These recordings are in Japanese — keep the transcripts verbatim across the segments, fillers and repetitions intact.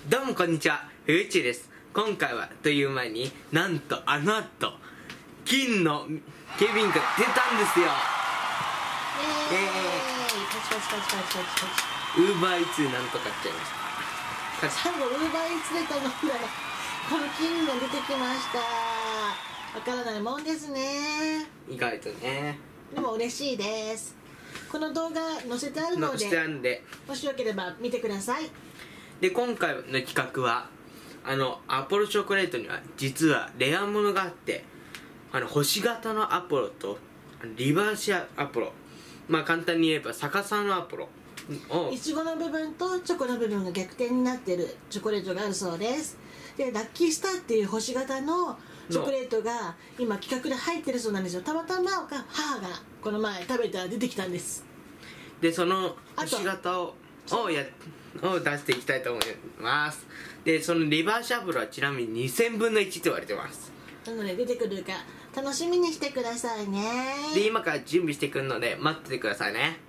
どうもこんにちは、ふうちーです。今回はという前に、なんとあの後金のケビンが出たんですよ。 イエーイ。パチパチパチパチパチパチ。 ウーバーイーツなんとかっちゃいました。 最後ウーバーイーツで頼んだらこの金が出てきました。わからないもんですね。 意外とね。 でも嬉しいです。この動画載せてあるの載せてで、 あるんで、 もしよければ見てください。 で今回の企画はあのアポロチョコレートには実はレアものがあって、あの星型のアポロとリバーシアアポロ、まあ簡単に言えば逆さのアポロをいちごの部分とチョコの部分が逆転になっているチョコレートがあるそうです。でラッキースターっていう星型のチョコレートが今企画で入ってるそうなんですよ。たまたま母がこの前食べたら出てきたんです。 でその星型ををやを出していきたいと思います。でそのリバーシアアポロはちなみににせんぶんのいちと言われてます。 なので出てくるか楽しみにしてくださいね。 で今から準備してくるので待っててくださいね。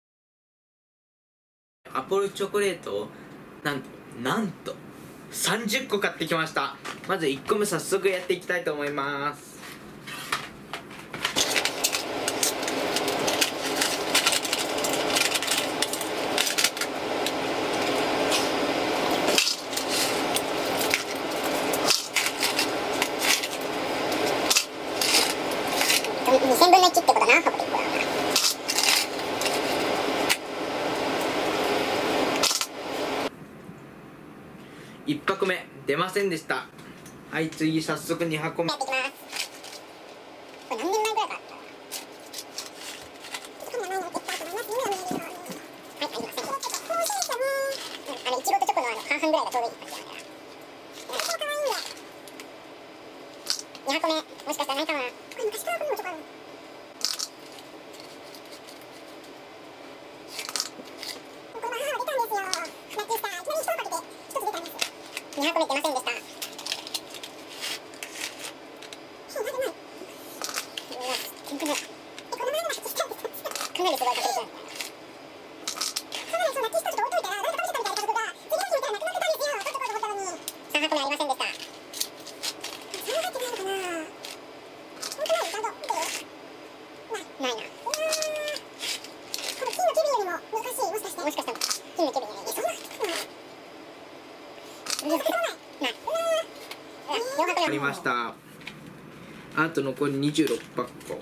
アポロチョコレートをなんとなんとさんじゅっこ買ってきました。まずいっこめ早速やっていきたいと思います。 にせんぶんのいちってことな、箱でいっこだ。 いち箱目出ませんでした。はい、次早速に箱目やっていきます。これ何年前ぐらいからあったあのいちごとチョコのあの半々ぐらいがちょうどいい感じだからに箱目もしかしたらないかな。これ昔からこのチョコあるの。に箱目出ませんでした。かなりすごい確率なんだ。さん箱目ありませんでした。ないな。もしかしたら金のケビンよりそんなありました。あと残りにじゅうろくぱっこ。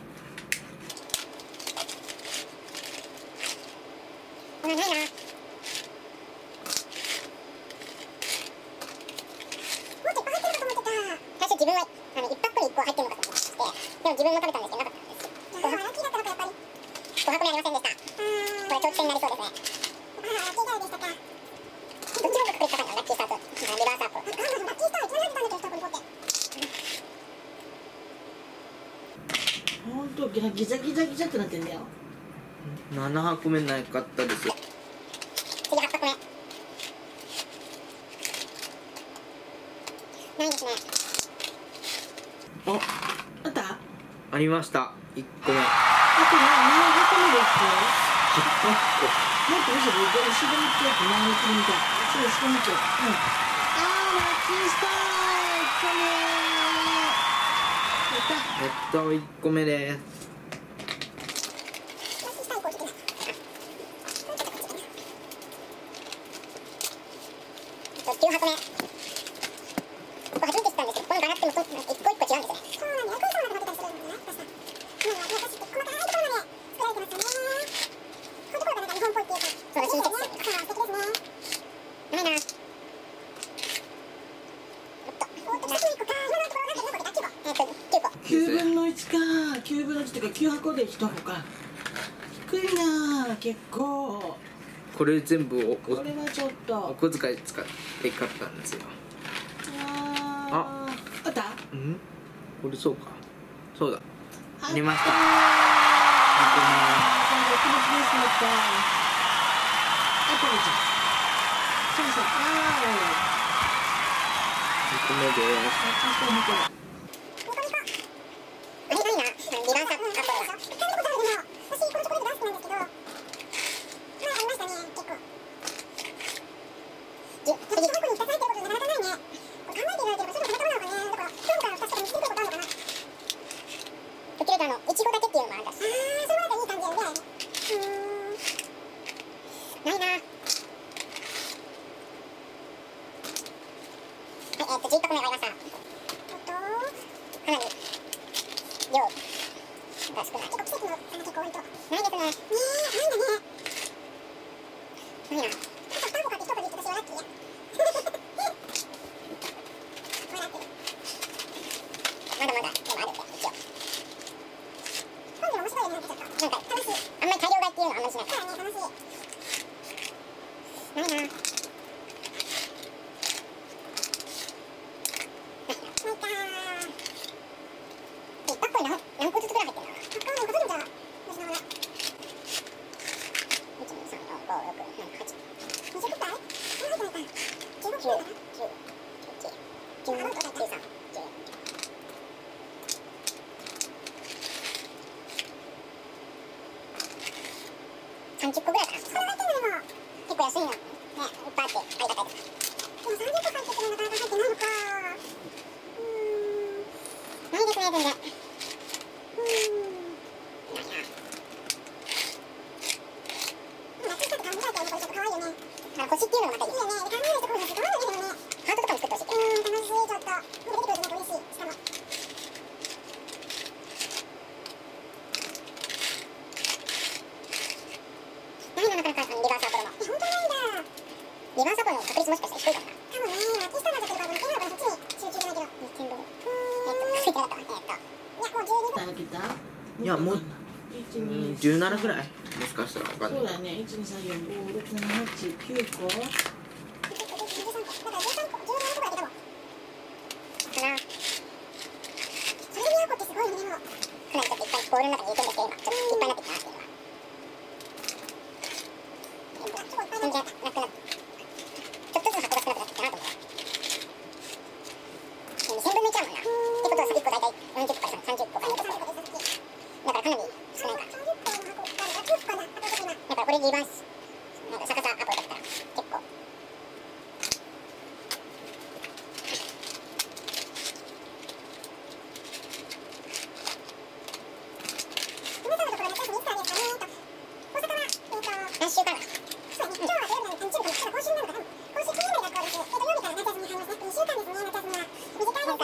ないな。最初自分はあのいちパックにいっこ入ってるのかと思って、でも自分も食べたんですけどなかったんです。ご箱目ありませんでした。これ長期戦になりそうですね。どっちの方が確率高いの？ラッキースターとリバースアップ。 ほんとギザギザギザギザってなってんだよ。 なな箱目なかったですよ。 次はち箱目ないですね。 あ、 あった？ ありました。いっこめ。はっあと何箱目ですか？ ぱっこ。 もっと後ろに後ろに行ってやって前に行ってみたい。そう後ろに行って。うん。あーラッキースターいっこめ。やった。 えっといっこめです。 きゅう箱目。ここ初めて知ったんですけど、このガラスも一個一個違うんですね。そうなんだよ。ヤクルトまで持ってたりするんだね。確か。もう私って細かいところまで作られてますよね。こういうところがなんか日本っぽいっていうか。そうだ、親切心。そう、素敵ですね。ないな。おっと。おっと、一つの一個か。今のところ分かってるのこれだ。きゅうこ。えっと、きゅうこ。 きゅうぶんのいちか。きゅうぶんのいちっていうかきゅう箱でいち箱か。低いなぁ結構。 これ全部おこれはちょっと。 お小遣い使って買ったんですよ。 あーあった？ うん？これそうか。そうだ。ありました。 あーあとでじゃそうそう。あにこめです。 あ。 あれないな。リバースアップアポロが。食べたことあるでも、私このチョコレート大好きなんですけど、まあありましたね、結構。じゅ、次。 何やあと何個買って一個で私はラッキーやまだまだでもあるって一応今度面白いよね。なんかちょっとなんか楽しい。あんまり大量買いっていうのはあんまりしないからね。楽しいないな。ないかー。え、バッコに何何個ずつぐらい入ってんの？バッコに何個ずつじゃん。私のほらいち、に、さん、よん、ご、ろく、なな、はち、にじゅっこくらい？そんな入ってないか。じゅうごくらいかな。じゅう、じゅういち、じゅうに、じゅうさん、じゅうよん、さんじゅっこぐらいかな。そんな入ってんのでも結構安いのね。いっぱいあってありがたいです。でもさんじゅっこ入っててもなかなか入ってないのか。うーんないですね全然。うーんないな。ラッキースターと考えたらこれちょっと可愛いよね。あ、星っていうのがまたいいよね。で考えるところがすごいよね。でもねハートとかも作ってほしい。うーん楽しい。ちょっと出てくるとなんか嬉しい。しかもないな、なかなかリバースアポロも。え、本当ないんだ。リバースアポロの確率もしかしたら低いかもな。多分ね、ラッキースターの時とかも似てるのかな。そっちに集中じゃないけど。にせんぶん。えっと、ついてなかった。えっと、いや、もうじゅうにぶん。 来た？ いやもう一二じゅうななぐらいもしかしたら分かんない。 そうだね。一二三四五六七八九個。 じゅうさんこ。だからじゅうさんこ、じゅうななこぐらい出たもん。かな。それでにひゃっこってすごいね、でも。かなりちょっといっぱいボールの中に入れてんですけど、今。ちょっといっぱいになってきたなっていうのは。全然なくなって。ちょっとずつ箱が少なくなってきたなと思う。にせんぶんのいちだもんな。ってことはさ、いっこ大体よんじゅっこからさんじゅっこかにじゅっこ。だからかなり少ないか。だからこれリバースなんか逆さアポロだったら結構皆さんのところ夏休みいつからですかねと大阪はえっと来週からそうだね今日は土曜日なんで日曜日かな今週なのかな今週金曜日学校です。えっと土曜日から夏休みに入りますね。にしゅうかんですね。夏休みは短いですね。短いですね。子供たちにとってはちょっとかわいそうですけど仕方ないですね。このコロナ世代というかジェネレーションになっちゃうので。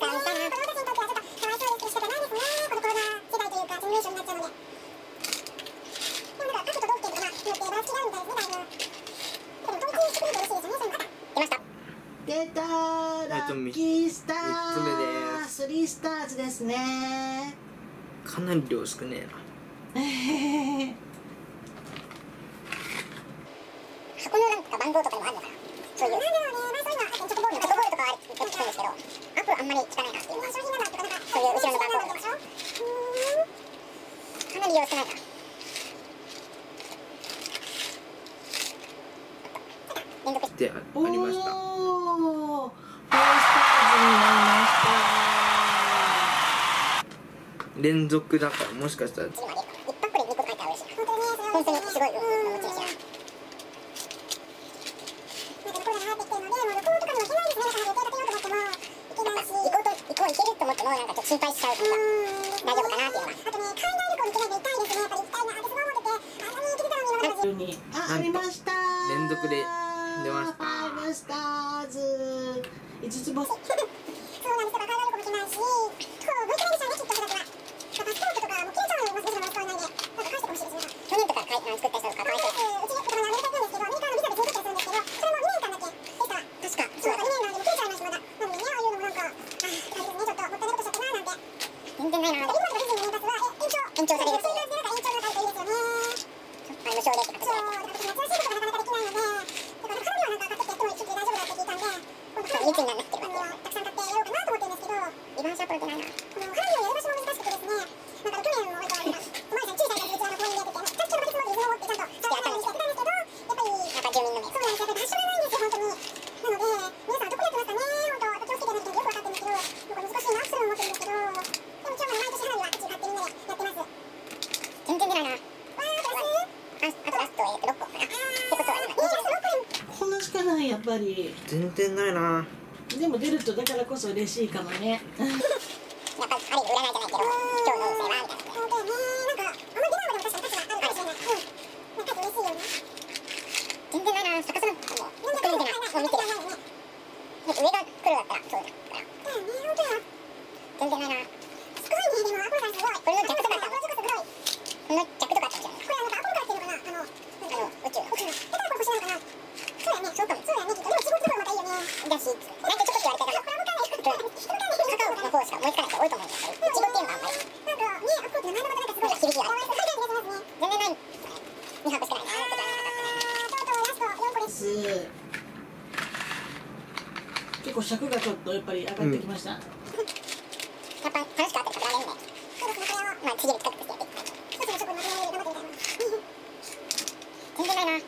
出たーラッキースターみっつめですスリースターズですね。 かなり量少ねえな。 え箱のなんか番号とかにもあるのかな。そういうなんだろうね。まあそういうのはチョコボールチョコボールとかはよく聞くんですけどアプロあんまり聞かないなっていうのは商品ナンバーとかなんかそういう後ろの番号とかでしょ。うーんかなり量少ないな。連続であー、 ありました。 おー、フォースターズになりました。 連続だからもしかしたら次もあげるかな。一泊でにこ書いたら嬉しいな。本当にすごい運の持ち主だな。なんかコロナ流行ってきてるので、もう旅行とかにも行けないですね。だから予定立てようと思っても行けないし、行こうと行こう行けると思ってもなんかちょっと心配しちゃうというか、大丈夫かなっていうのは。あとね、海外旅行に行けないで行きたいですね。やっぱり行きたいなってすごい思ってて、あんなに行けてたのに今まで。 にあ、ありましたー。 連続で出ましたファイブスターズ五つ星。 そうなんです。だから海外旅行も行けないし、そう向いてないんですよね、きっとそれだけは。パスポートとかもう切れちゃうのよ、もしかしたら使わないで。なんか返してほしいですね。去年とかかい作った人とかかわいそうです。うちだからアメリカ行くんですけど、アメリカのビザ別に取ったりするんですけど、それもにねんかんだけでした。確か。そうだからにねんなんでもう切れちゃいましたまだ。なのでね、ああいうのもなんか、ああ、大変ですね。ちょっともったいないことしちゃったなーなんて。全然ないなー。今のディズニーの年パスはえ延長延長されるっていう。なんか延長が書いていいですよね。あ、無償でって形で。そう、だから夏らしいことがなかなかできないので、だから花火はなんか買ってきてやってもちょっと大丈夫だって聞いたんで、今度花火密になってるわけよ。たくさん買ってやろうかなと思ってるんですけど、リバースアポロ出ないな。この花火をやる場所も難しくてですね、なんか去年も割となんかお前さん小さいからうちらの公園でやってて、さっきのバケツ持って水を持ってちゃんとちゃんとやったんですけど、やっぱりやっぱ住民のね、そうなんですよ。やっぱ場所がないんですよ本当に。なので皆さんどこでやってますかね。本当あと気をつけてやらないとよく分かってるんですけど、なんか難しいなそれも思ってるんですけど、でも一応まあ毎年花火はうち買ってみんなでやってます。全然出ないな。わープラスあ、あとラストはろっこかな。ってことは今にじゅうろっここんなしかないやっぱり。 全然ないな。 でも出るとだからこそ嬉しいかもね。 やっぱりある意味占いじゃないけど、今日の運勢はみたいな。本当よね。なんかあんまり出ないのでも確かに価値があるかもしれない。うん。なんか嬉しいよね。全然ないな。逆さなんかもう一個見てない。もう見てない。上が黒だったらそうだから。だよね。本当よ。全然ないな。すごいね。でもアポロさんすごい。これの逆とかあった。この逆とかあったんじゃない。これはなんかアポロからっていうのかな。あのなんかあの宇宙。宇宙。だからこれ星ななんかちょっと言われたらカカオの方しか思いつかない人多いと思うんですけど、いちごっていうのはあんまりなんかね、アップルって名前のことなんかすごい響きがある。全然ないにはくしてないな。 結構尺がちょっとやっぱり上がってきました、うん、 やっぱ楽しかったら食べられるんで、そうですね、これをまあちぎる近くとしてやっていきたい。一つのチョコのまとめ上げで頑張ってみたいな。全然ないな。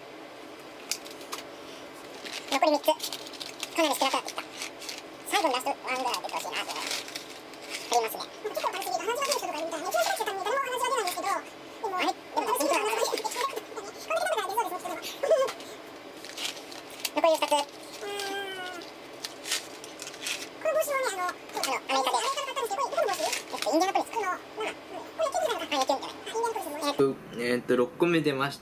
残りみっつ、かなり少なくなってきた。最後のラストワンぐらい出てほしいなってありますね。結構楽しみで話し上げる人とかいるみたいな。一応来たために誰も話し上げないんですけど、でもあれでも楽しみだな。これで食べたら出そうですね。残りふたつ。 えっとろっこめ出ました。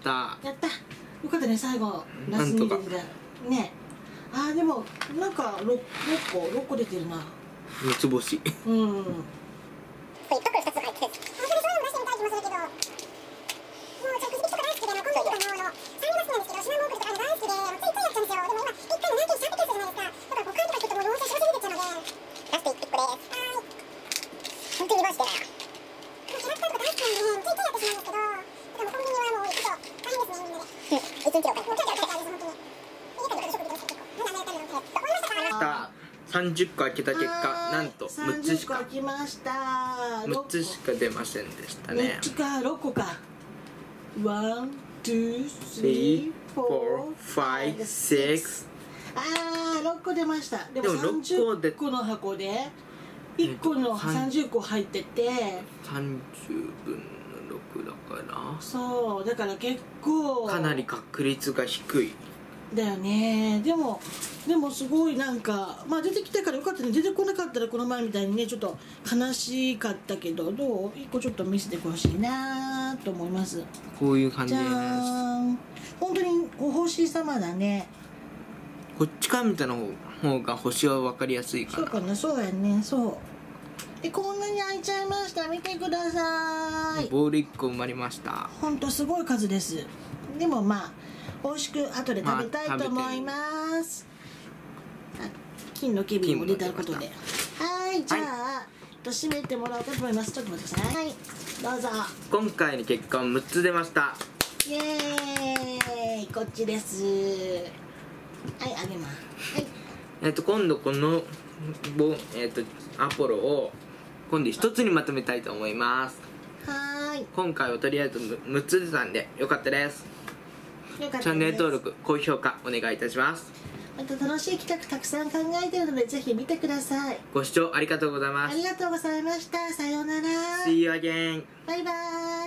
やった、よかったね、最後ラストに出てたね。あーでもなんか ろっころっこ出てるな。 三つ星。 うん。 これ一袋二つ入ってる。本当にそういうの出してみたい気もするけど、もうちょっとくじ引きとか大好きで、今度あのサングラスなんですけど、シナモンクルとか大好きで、ついついやっちゃうんですよ。でも今一回の何件しちゃってくるじゃないですか。だからごかいとか聞くともうどうせ正直出ちゃうので、ラストいっこです。はーい。本当ににばんしてないな。キャラクターとか大好きなんで、ついついやってしまうんですけど、でもコンビニはもうちょっと大変ですね、みんなで。うん、いちにちお金。もうキャラクターです、本当に。家で食べる食事です結構。なんであんなやったんだろうって。終わりましたか？ さんじゅっこ開けた結果、なんとむっつしかさんじゅっこ開きました。 むっつしか出ませんでしたね。 むっつかろっこか。ワン、ツー、スリー、フォー、ファイブ、シックス。あー、ろっこ出ました。でもさんじゅっこの箱でいっこのさんじゅっこ入っててさんじゅうぶんのろくだから、 そうだから結構かなり確率が低いだよね。でもでもすごいなんか、まあ出てきたからよかったね。出てこなかったらこの前みたいにねちょっと悲しかったけど、どういっこちょっと見せてほしいなと思います。 こういう感じじゃです。 ーん、本当にお星様だね。 こっちから見たの方が星は分かりやすいかな。 そうかな、そうやね。そうで、こんなに開いちゃいました。見てください。 ボールいっこ埋まりました。 ほんとすごい数です。でもまあ美味しく後で食べたいと思います、まあ、あ、金のケビンも出たことで、はい、じゃあ、はい、と締めてもらおうと思います。ちょっと待ってください。はい、どうぞ。 今回の結果はむっつ出ました。 イエーイ、こっちです。はい、あげます。はい、 えっと今度このボ、えっとアポロを今度一つにまとめたいと思います。 はーい。 今回はとりあえずむっつ出たんでよかったです。 よかったです。 チャンネル登録、高評価お願いいたします。 また楽しい企画たくさん考えているのでぜひ見てください。 ご視聴ありがとうございます。 ありがとうございました。さようなら。 See you again. バイバーイ。